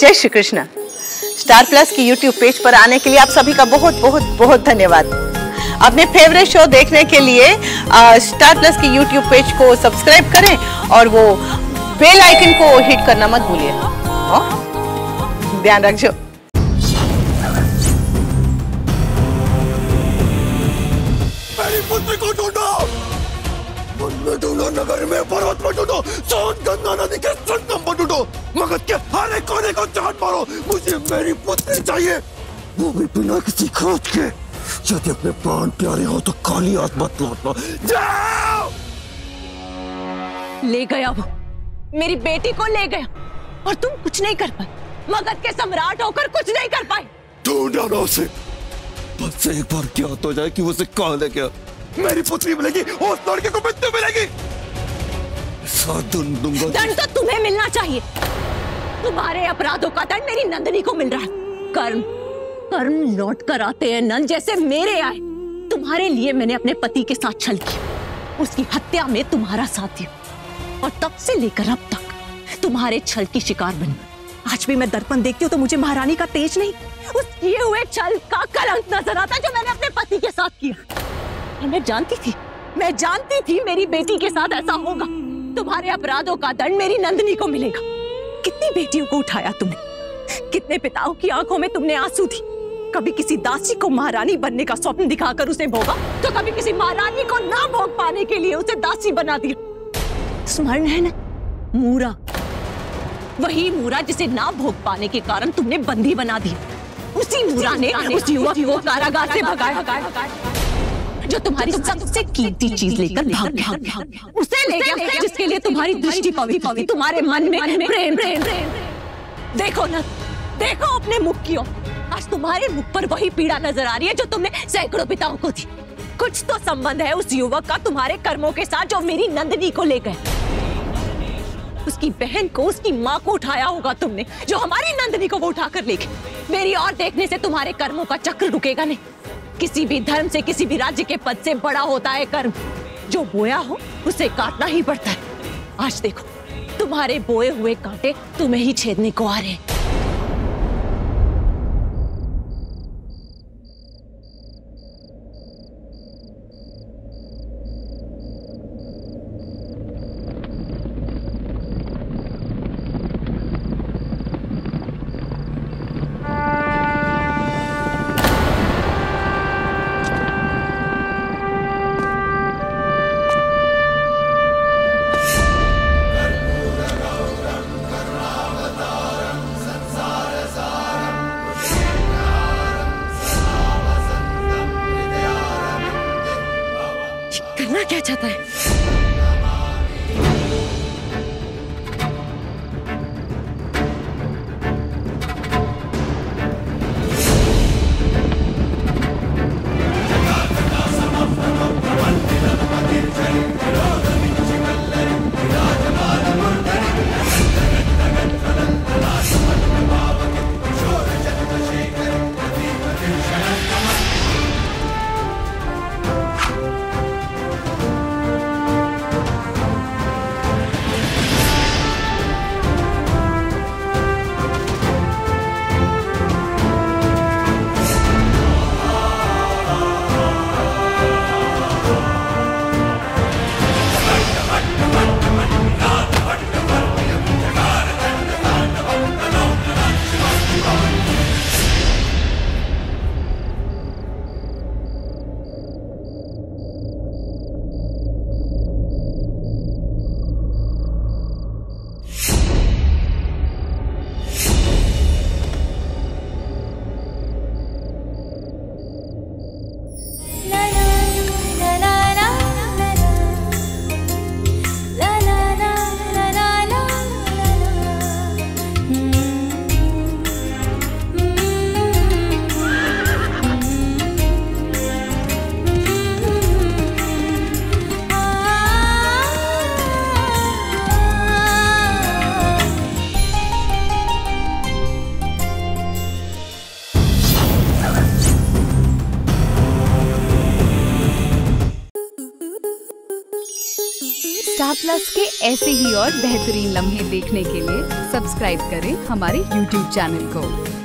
जय Shri Krishna. Star Plus की YouTube page पर आने के लिए आप सभी का बहुत बहुत बहुत धन्यवाद। अपने फेवरेट शो देखने के लिए स्टार प्लस की यूट्यूब पेज को सब्सक्राइब करें और वो बेल आइकन को हिट करना मत भूलिए। ध्यान रखिए। मेरी पुत्री को ढूंढो, वन में ढूंढो, नगर में, पर्वत में ढूंढो, सोन गंगा नदी के संगम पर ढूंढो, मगध के हर एक कोने को चाट मारो, मुझे मेरी पुत्री चाहिए, वो भी बिना किसी खोज के। यदि अपने प्राण प्यारे हो तो काली हाथ मत लौटना। जाओ। ले गया वो, मेरी बेटी को ले गया और तुम कुछ नहीं कर पाए। मगध के सम्राट होकर कुछ नहीं कर पाए। ढूंढा ना उसे, बस एक बार ज्ञात हो जाए कि उसे कहाँ ले गया, मेरी पुत्री मिलेगी और उस लड़के को मृत्यु मिलेगी। दंड दूंगा। दंड तो तुम्हें मिलना चाहिए। तुम्हारे अपराधों का दंड मेरी नंदिनी को मिल रहा है। कर्म कर्म लौट कर आते हैं नंद, जैसे मेरे आए। तुम्हारे लिए मैंने अपने पति के साथ छल किया, उसकी हत्या में तुम्हारा साथ दिया और तब से लेकर अब तक तुम्हारे छल की शिकार बनी। आज भी मैं दर्पण देखती हूँ तो मुझे महारानी का तेज नहीं, उस किए हुए छल का कलंक नजर आता जो मैंने अपने पति के साथ किया। और मैं जानती थी मेरी बेटी के साथ ऐसा होगा। तुम्हारे अपराधों का दंड मेरी नंदिनी को मिलेगा। कितनी बेटियों को उठाया तुमने, कितने पिताओं की आंखों में तुमने आंसू दी। कभी किसी दासी को महारानी बनने का स्वप्न दिखाकर उसे भोगा, तो कभी किसी महारानी को ना भोग पाने के लिए उसे दासी बना दिया। स्मरण है ना मूरा, वही मूरा जिसे ना भोग पाने के कारण तुमने बंदी बना दिया। उसी मूरा ने उस युवक को कारागार से भगाया जो तुम्हारी सबसे कीमती चीज लेकर भाग गया। उसे ले गया जिसके लिए तुम्हारी दृष्टि पवित्र थी, तुम्हारे मन में प्रेम। देखो ना, देखो अपने मुख की ओर। आज तुम्हारे मुख पर वही पीड़ा नजर आ रही है जो तुमने सैकड़ों पिताओं को दी। कुछ तो संबंध है उस युवक का तुम्हारे कर्मों के साथ जो मेरी नंदिनी को ले गए। उसकी बहन को, उसकी माँ को उठाया होगा तुमने, जो हमारी नंदिनी को वो उठाकर ले गए। मेरी ओर देखने से तुम्हारे कर्मों का चक्र रुकेगा नहीं। किसी भी धर्म से, किसी भी राज्य के पद से बड़ा होता है कर्म। जो बोया हो उसे काटना ही पड़ता है। आज देखो तुम्हारे बोए हुए कांटे तुम्हें ही छेदने को आ रहे हैं। क्या चाहता है? स्टार प्लस के ऐसे ही और बेहतरीन लम्हे देखने के लिए सब्सक्राइब करें हमारे YouTube चैनल को।